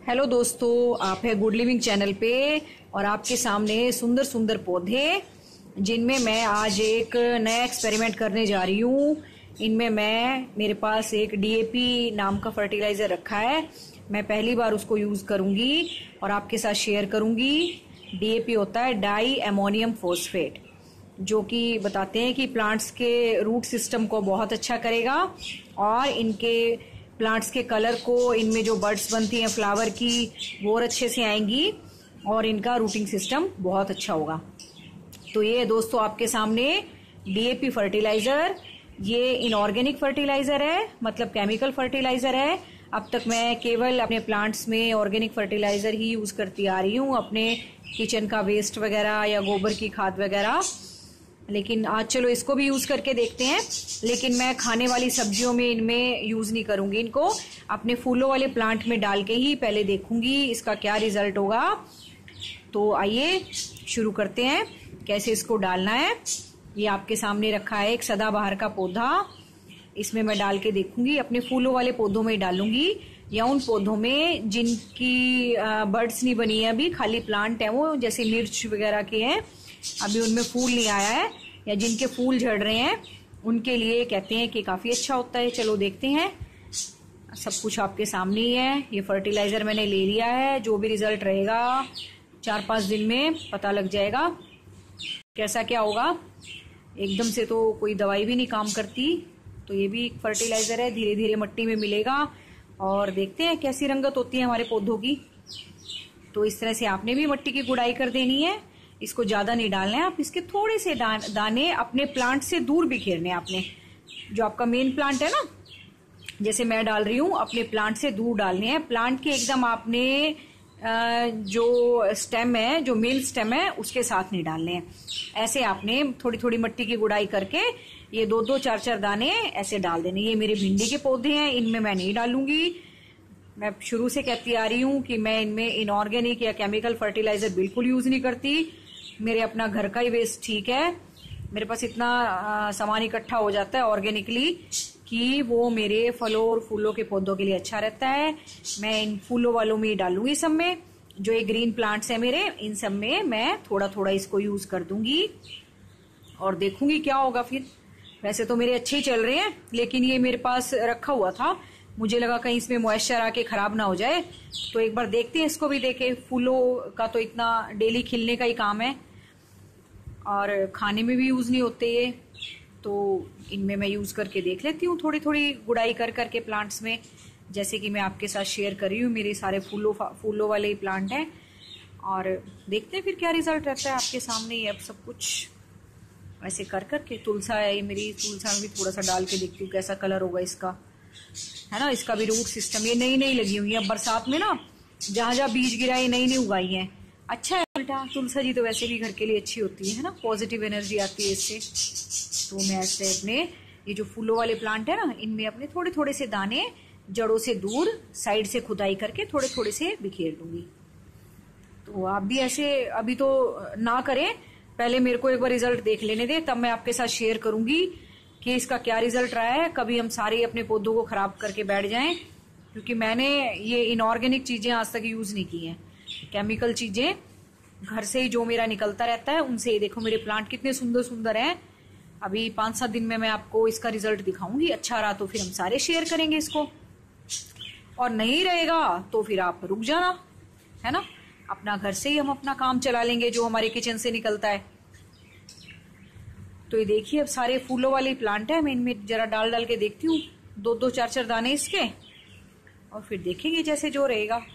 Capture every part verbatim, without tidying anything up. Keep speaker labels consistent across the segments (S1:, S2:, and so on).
S1: Hello दोस्तों, आप है गुड लिविंग चैनल पे और आपके सामने सुंदर सुंदर पौधे जिनमें मैं आज एक नया एक्सपेरिमेंट करने जा रही हूँ। इनमें मैं मेरे पास एक डी ए पी नाम का फर्टिलाइजर रखा है। मैं पहली बार उसको यूज करूंगी और आपके साथ शेयर करूंगी। डी ए पी होता है डाई अमोनियम फॉस्फेट, जो कि बताते हैं कि प्लांट्स के रूट सिस्टम को बहुत अच्छा करेगा और इनके प्लांट्स के कलर को, इनमें जो बर्ड्स बनती हैं फ्लावर की, वो और अच्छे से आएंगी और इनका रूटिंग सिस्टम बहुत अच्छा होगा। तो ये दोस्तों आपके सामने डी ए पी फर्टिलाइजर, ये इनऑर्गेनिक फर्टिलाइजर है, मतलब केमिकल फर्टिलाइजर है। अब तक मैं केवल अपने प्लांट्स में ऑर्गेनिक फर्टिलाइजर ही यूज करती आ रही हूँ, अपने किचन का वेस्ट वगैरह या गोबर की खाद वगैरह। लेकिन आज चलो इसको भी यूज करके देखते हैं। लेकिन मैं खाने वाली सब्जियों में इनमें यूज नहीं करूंगी, इनको अपने फूलों वाले प्लांट में डाल के ही पहले देखूंगी इसका क्या रिजल्ट होगा। तो आइए शुरू करते हैं कैसे इसको डालना है। ये आपके सामने रखा है एक सदाबहार का पौधा, इसमें मैं डाल के देखूंगी। अपने फूलों वाले पौधों में डालूंगी या उन पौधों में जिनकी बर्ड्स नहीं बनी है, अभी खाली प्लांट है वो, जैसे मिर्च वगैरह के हैं, अभी उनमें फूल नहीं आया है, या जिनके फूल झड़ रहे हैं उनके लिए कहते हैं कि काफी अच्छा होता है। चलो देखते हैं। सब कुछ आपके सामने ही है। ये फर्टिलाइजर मैंने ले लिया है, जो भी रिजल्ट रहेगा चार पांच दिन में पता लग जाएगा कैसा क्या होगा। एकदम से तो कोई दवाई भी नहीं काम करती। तो ये भी एक फर्टिलाइजर है, धीरे धीरे मिट्टी में मिलेगा और देखते हैं कैसी रंगत होती है हमारे पौधों की। तो इस तरह से आपने भी मिट्टी की गुड़ाई कर देनी है। इसको ज्यादा नहीं डालना है, आप इसके थोड़े से दाने अपने प्लांट से दूर बिखेरने हैं। आपने जो आपका मेन प्लांट है ना, जैसे मैं डाल रही हूं, अपने प्लांट से दूर डालने हैं। प्लांट के एकदम आपने जो स्टेम है, जो मेन स्टेम है, उसके साथ नहीं डालने हैं। ऐसे आपने थोड़ी थोड़ी मिट्टी की गुड़ाई करके ये दो दो चार चार दाने ऐसे डाल देने। ये मेरे भिंडी के पौधे हैं, इनमें मैं नहीं डालूंगी। मैं शुरू से कहती आ रही हूँ कि मैं इनमें इनऑर्गेनिक या केमिकल फर्टिलाइजर बिल्कुल यूज नहीं करती। मेरे अपना घर का ही वेस्ट ठीक है। मेरे पास इतना आ, सामान इकट्ठा हो जाता है ऑर्गेनिकली कि वो मेरे फलों और फूलों के पौधों के लिए अच्छा रहता है। मैं इन फूलों वालों में डालूंगी, सब में जो ये ग्रीन प्लांट्स है मेरे, इन सब में मैं थोड़ा थोड़ा इसको यूज कर दूंगी और देखूंगी क्या होगा फिर। वैसे तो मेरे अच्छे ही चल रहे हैं, लेकिन ये मेरे पास रखा हुआ था, मुझे लगा कहीं इसमें मॉइस्चर आके खराब ना हो जाए। तो एक बार देखते हैं इसको भी। देखे, फूलों का तो इतना डेली खिलने का ही काम है और खाने में भी यूज नहीं होते ये, तो इनमें मैं यूज करके देख लेती हूँ, थोड़ी थोड़ी गुड़ाई कर करके प्लांट्स में, जैसे कि मैं आपके साथ शेयर कर रही हूँ। मेरे सारे फूलों फूलों वाले ही प्लांट हैं और देखते हैं फिर क्या रिजल्ट रहता है। आपके सामने ही अब सब कुछ ऐसे कर करके। तुलसा है, मेरी तुलसा में भी थोड़ा सा डाल के देखती हूँ कैसा कलर होगा इसका, है ना। इसका भी रूट सिस्टम, ये नई नई लगी हुई है। अब बरसात में ना जहां जहां बीज गिरा है नई नई उगाई है। अच्छा है बेटा, तुलसा जी तो वैसे भी घर के लिए अच्छी होती है ना, पॉजिटिव एनर्जी आती है इससे। तो मैं ऐसे अपने ये जो फूलों वाले प्लांट है ना, इनमें अपने थोड़े थोड़े से दाने जड़ों से दूर साइड से खुदाई करके थोड़े थोड़े से बिखेर दूंगी। तो आप भी ऐसे अभी तो ना करें, पहले मेरे को एक बार रिजल्ट देख लेने दे, तब मैं आपके साथ शेयर करूंगी कि इसका क्या रिजल्ट रहा है। कभी हम सारे अपने पौधों को खराब करके बैठ जाएं, क्योंकि मैंने ये इनऑर्गेनिक चीजें आज तक यूज नहीं की हैं। केमिकल चीजें घर से ही जो मेरा निकलता रहता है उनसे ही। देखो मेरे प्लांट कितने सुंदर सुंदर हैं। अभी पांच सात दिन में मैं आपको इसका रिजल्ट दिखाऊंगी। अच्छा रहा तो फिर हम सारे शेयर करेंगे इसको, और नहीं रहेगा तो फिर आप रुक जाना, है ना। अपना घर से ही हम अपना काम चला लेंगे जो हमारे किचन से निकलता है। तो ये देखिए, अब सारे फूलों वाले प्लांट है, मैं इनमें जरा डाल डाल के देखती हूँ, दो दो चार चार दाने इसके, और फिर देखेंगे जैसे जो रहेगा।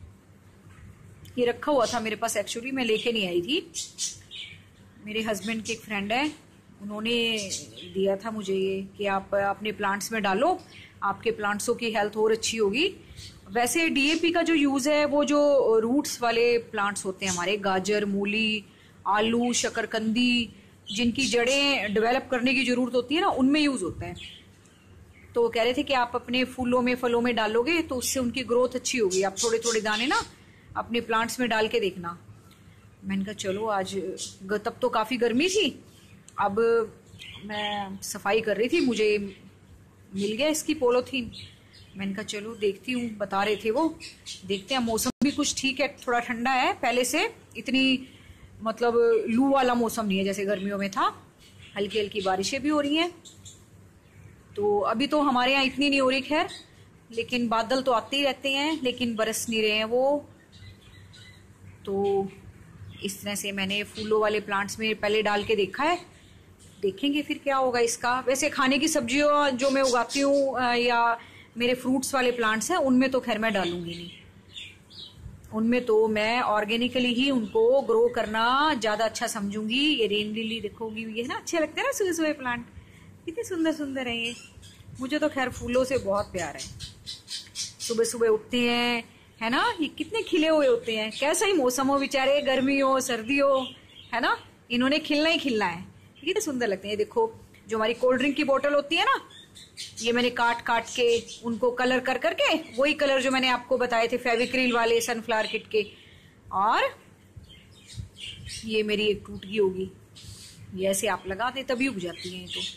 S1: ये रखा हुआ था मेरे पास, एक्चुअली मैं लेके नहीं आई थी। मेरे हस्बैंड के एक फ्रेंड है, उन्होंने दिया था मुझे ये कि आप अपने प्लांट्स में डालो, आपके प्लांट्सों की हेल्थ और अच्छी होगी। वैसे डी ए पी का जो यूज है, वो जो रूट्स वाले प्लांट्स होते हैं हमारे, गाजर, मूली, आलू, शकरकंदी, जिनकी जड़ें डेवलप करने की जरूरत होती है ना, उनमें यूज होता है। तो वो कह रहे थे कि आप अपने फूलों में फलों में डालोगे तो उससे उनकी ग्रोथ अच्छी होगी। आप थोड़े थोड़े दाने ना अपने प्लांट्स में डाल के देखना। मैंने कहा चलो आज, तब तो काफी गर्मी थी, अब मैं सफाई कर रही थी, मुझे मिल गया इसकी पॉलीथीन, मैंने कहा चलो देखती हूँ, बता रहे थे वो, देखते हैं। मौसम भी कुछ ठीक है, थोड़ा ठंडा है पहले से, इतनी मतलब लू वाला मौसम नहीं है जैसे गर्मियों में था। हल्की हल्की बारिशें भी हो रही हैं। तो अभी तो हमारे यहाँ इतनी नहीं हो रही खैर, लेकिन बादल तो आते ही रहते हैं, लेकिन बरस नहीं रहे हैं वो। तो इस तरह से मैंने फूलों वाले प्लांट्स में पहले डाल के देखा है, देखेंगे फिर क्या होगा इसका। वैसे खाने की सब्जियों जो मैं उगाती हूँ या मेरे फ्रूट्स वाले प्लांट्स हैं, उनमें तो खैर मैं डालूंगी नहीं। उनमें तो मैं ऑर्गेनिकली ही उनको ग्रो करना ज्यादा अच्छा समझूंगी। ये रेन लिली देखोगी, ये ना अच्छे लगते हैं ना सुबह सुबह प्लांट, कितने सुंदर सुंदर है ये। मुझे तो खैर फूलों से बहुत प्यार है। सुबह सुबह उठते हैं, है ना, ये कितने खिले हुए होते हैं। कैसा ही मौसम हो, बेचारे गर्मी हो सर्दी हो, है ना, इन्होंने खिलना ही खिलना है। कितने सुंदर लगते हैं। देखो जो हमारी कोल्ड ड्रिंक की बोतल होती है ना, ये मैंने काट काट के उनको कलर कर करके, वही कलर जो मैंने आपको बताए थे फेविक्रिल वाले सनफ्लावर किट के, और ये मेरी एक टूट गई होगी, ये ऐसे आप लगा दे तभी उग जाती है। तो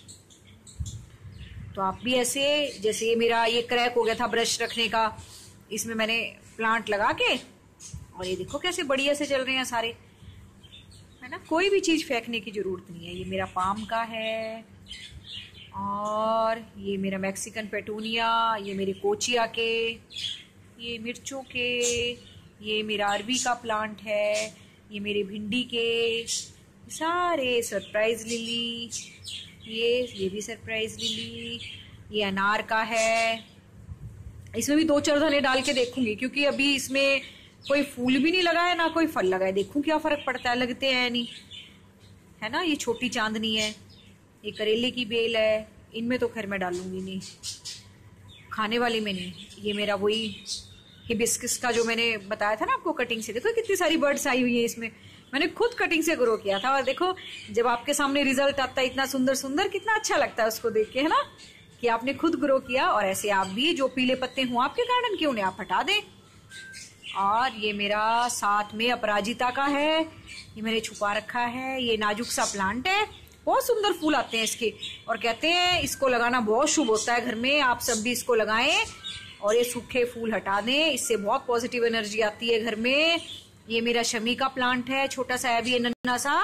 S1: तो आप भी ऐसे, जैसे ये मेरा ये क्रैक हो गया था ब्रश रखने का, इसमें मैंने प्लांट लगा के, और ये देखो कैसे बढ़िया से चल रहे हैं सारे, है ना। कोई भी चीज फेंकने की जरूरत नहीं है। ये मेरा पाम का है, और ये मेरा मैक्सिकन पेटूनिया, ये मेरे कोचिया के, ये मिर्चों के, ये मेरा अरबी का प्लांट है, ये मेरे भिंडी के, सारे सरप्राइज लिली, ये ये भी सरप्राइज लिली, ये अनार का है। इसमें भी दो चार दाने डाल के देखूंगी, क्योंकि अभी इसमें कोई फूल भी नहीं लगा है ना कोई फल लगा है। देखूं क्या फर्क पड़ता है, लगते हैं नहीं, है ना। ये छोटी चांदनी है, ये करेले की बेल है, इनमें तो खैर मैं डालूंगी नहीं, खाने वाली में नहीं। ये मेरा वही हिबिस्कस का जो मैंने बताया था ना आपको कटिंग से, देखो कितनी सारी बर्ड्स आई हुई है इसमें, मैंने खुद कटिंग से ग्रो किया था। और देखो जब आपके सामने रिजल्ट आता है इतना सुंदर सुंदर, कितना अच्छा लगता है उसको देख के, है ना, कि आपने खुद ग्रो किया। और ऐसे आप भी जो पीले पत्ते हों आपके गार्डन के, उन्हें आप हटा दें। और ये मेरा साथ में अपराजिता का है, ये मैंने छुपा रखा है। ये नाजुक सा प्लांट है, बहुत सुंदर फूल आते हैं इसके, और कहते हैं इसको लगाना बहुत शुभ होता है घर में। आप सब भी इसको लगाएं और ये सूखे फूल हटा दें, इससे बहुत पॉजिटिव एनर्जी आती है घर में। ये मेरा शमी का प्लांट है, छोटा सा है भी, नन्हा सा।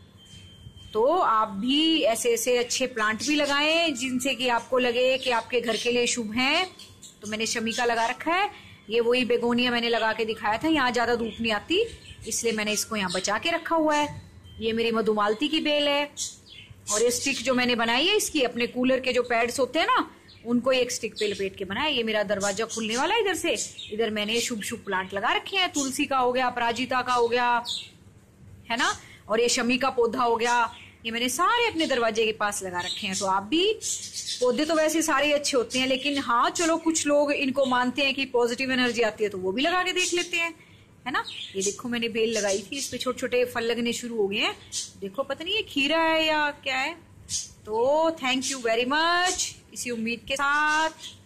S1: तो आप भी ऐसे ऐसे अच्छे प्लांट भी लगाएं जिनसे कि आपको लगे कि आपके घर के लिए शुभ हैं। तो मैंने शमी का लगा रखा है। ये वही बेगोनिया मैंने लगा के दिखाया था, यहाँ ज्यादा धूप नहीं आती इसलिए मैंने इसको यहाँ बचा के रखा हुआ है। ये मेरी मधुमालती की बेल है, और ये स्टिक जो मैंने बनाई है इसकी, अपने कूलर के जो पैड्स होते हैं ना, उनको एक स्टिक पे लपेट के बनाया। ये मेरा दरवाजा खुलने वाला है इधर से, इधर मैंने शुभ शुभ प्लांट लगा रखे हैं। तुलसी का हो गया, अपराजिता का हो गया, है ना, और ये शमी का पौधा हो गया, ये मैंने सारे अपने दरवाजे के पास लगा रखे हैं। तो आप भी, पौधे तो वैसे सारे अच्छे होते हैं, लेकिन हाँ चलो कुछ लोग इनको मानते हैं कि पॉजिटिव एनर्जी आती है, तो वो भी लगा के देख लेते हैं, है ना। ये देखो मैंने बेल लगाई थी, इस पे छोटे छोटे फल लगने शुरू हो गए हैं। देखो पता नहीं ये खीरा है या क्या है। तो थैंक यू वेरी मच, इसी उम्मीद के साथ